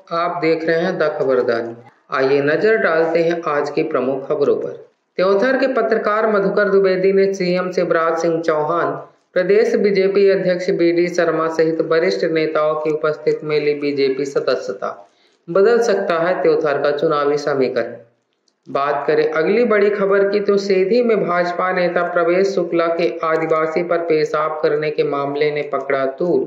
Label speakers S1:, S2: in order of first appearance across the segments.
S1: आप देख रहे हैं द खबरदार। आइए नजर डालते हैं आज की प्रमुख खबरों पर। त्योंथर के पत्रकार मधुकर द्विवेदी ने सीएम शिवराज सिंह चौहान, प्रदेश बीजेपी अध्यक्ष बीडी शर्मा सहित वरिष्ठ नेताओं की उपस्थिति में ली बीजेपी सदस्यता। बदल सकता है त्योंथर का चुनावी समीकरण। बात करें अगली बड़ी खबर की तो सीधी में भाजपा नेता प्रवेश शुक्ला के आदिवासी पर पेशाब करने के मामले ने पकड़ा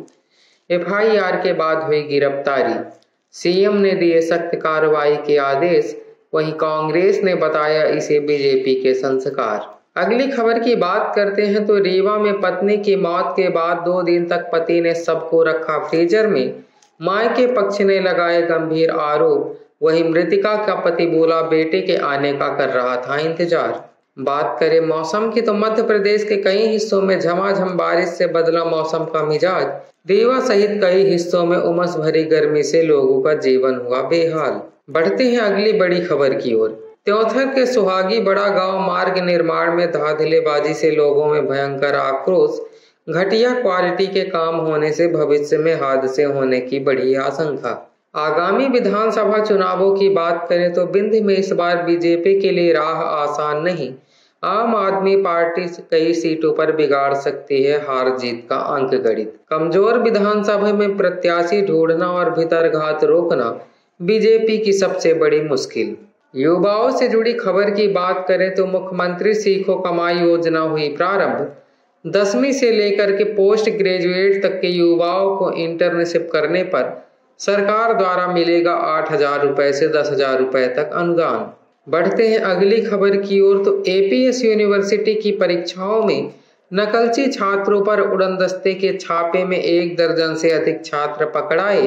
S1: तूल। एफआईआर के बाद हुई गिरफ्तारी। सीएम ने दिए सख्त कार्रवाई के आदेश, वहीं कांग्रेस ने बताया इसे बीजेपी के संस्कार। अगली खबर की बात करते हैं तो रीवा में पत्नी की मौत के बाद 2 दिन तक पति ने सबको रखा फ्रीजर में। मायके पक्ष ने लगाए गंभीर आरोप, वहीं मृतिका का पति बोला बेटे के आने का कर रहा था इंतजार। बात करें मौसम की तो मध्य प्रदेश के कई हिस्सों में झमाझम बारिश से बदला मौसम का मिजाज। रीवा सहित कई हिस्सों में उमस भरी गर्मी से लोगों का जीवन हुआ बेहाल। बढ़ते हैं अगली बड़ी खबर की ओर। त्योंथर के सुहागी बड़ा गांव मार्ग निर्माण में धांधलेबाजी से लोगों में भयंकर आक्रोश। घटिया क्वालिटी के काम होने से भविष्य में हादसे होने की बड़ी आशंका। आगामी विधानसभा चुनावों की बात करें तो विंध्य में इस बार बीजेपी के लिए राह आसान नहीं। आम आदमी पार्टी कई सीटों पर बिगाड़ सकती है हार जीत का अंक गणित। कमजोर विधानसभा में प्रत्याशी ढूंढना और भीतरघात रोकना बीजेपी की सबसे बड़ी मुश्किल। युवाओं से जुड़ी खबर की बात करें तो मुख्यमंत्री सीखो कमाई योजना हुई प्रारंभ। 10वीं से लेकर के पोस्ट ग्रेजुएट तक के युवाओं को इंटर्नशिप करने पर सरकार द्वारा मिलेगा 8,000 रुपए से 10,000 रुपए तक अनुदान। बढ़ते हैं अगली खबर की ओर तो एपीएस यूनिवर्सिटी की परीक्षाओं में नकलची छात्रों पर उड़नदस्ते के छापे में 1 दर्जन से अधिक छात्र पकड़ाए।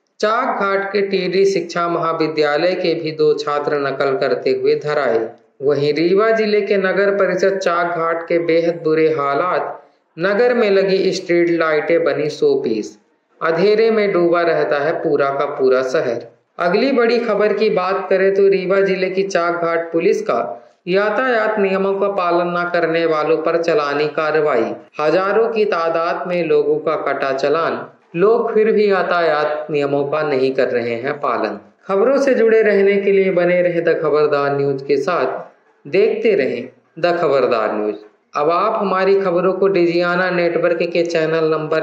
S1: चाक घाट के टीडी शिक्षा महाविद्यालय के भी 2 छात्र नकल करते हुए धराए। वहीं रीवा जिले के नगर परिषद चाक घाट के बेहद बुरे हालात। नगर में लगी स्ट्रीट लाइटें बनी 100 पीस। अंधेरे में डूबा रहता है पूरा का पूरा शहर। अगली बड़ी खबर की बात करें तो रीवा जिले की चाक घाट पुलिस का यातायात नियमों का पालन न करने वालों पर चलानी कार्रवाई। हजारों की तादाद में लोगों का कटा चालान। लोग फिर भी यातायात नियमों का नहीं कर रहे हैं पालन। खबरों से जुड़े रहने के लिए बने रहे द खबरदार न्यूज के साथ, देखते रहें द खबरदार न्यूज। अब आप हमारी खबरों को डिजियाना नेटवर्क के चैनल नंबर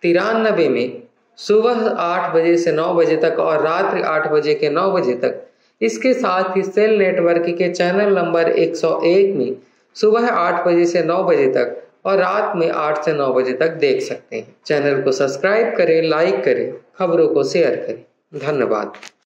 S1: 93 में सुबह 8 बजे से 9 बजे तक और रात्रि 8 बजे के 9 बजे तक, इसके साथ ही सेल नेटवर्क के चैनल नंबर 101 में सुबह 8 बजे से 9 बजे तक और रात में 8 से 9 बजे तक देख सकते हैं। चैनल को सब्सक्राइब करें, लाइक करें, खबरों को शेयर करें। धन्यवाद।